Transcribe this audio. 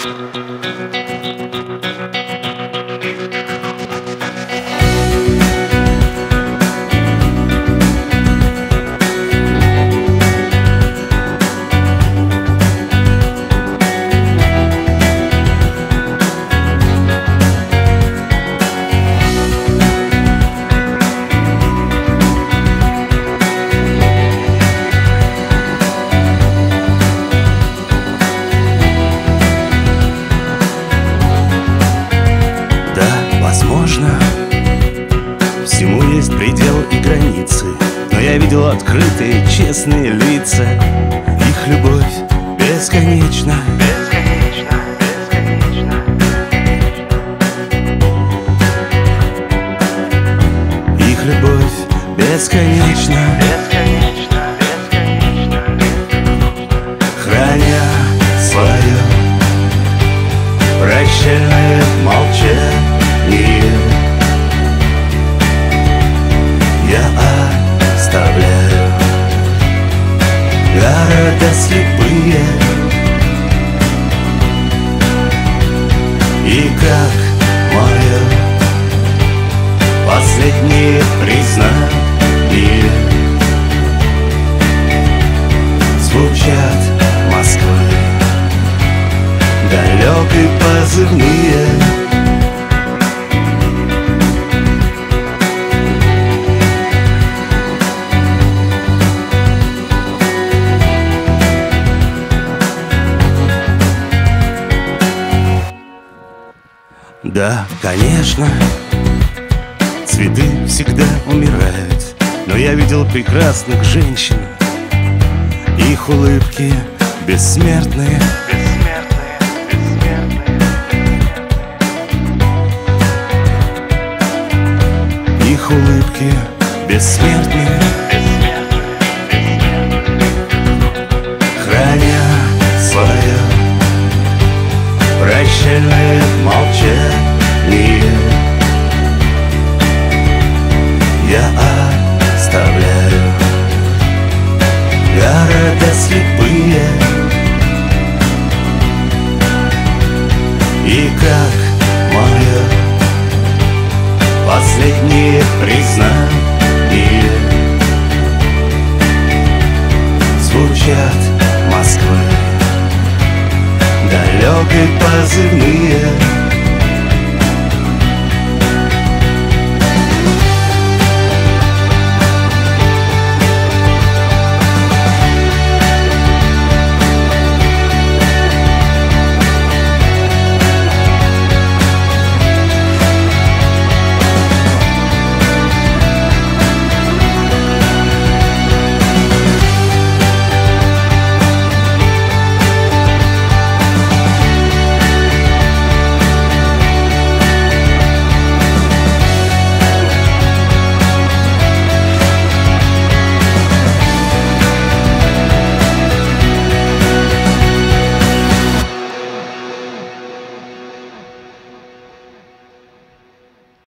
Возможно, всему есть предел и границы, но я видел открытые, честные лица. Их любовь бесконечна, бесконечна, бесконечна. Их любовь бесконечна, бесконечна, бесконечна. Храня свое прощальное молчание, я оставляю города слепые. И как мое последнее признание звучат Москвы далекой позывные. Да, конечно, цветы всегда умирают, но я видел прекрасных женщин, их улыбки бессмертные. Их улыбки бессмертные, храня свое прощальное молчание, я оставляю города слепые. И как мое последнее признание звучат Москвы далекой позывные.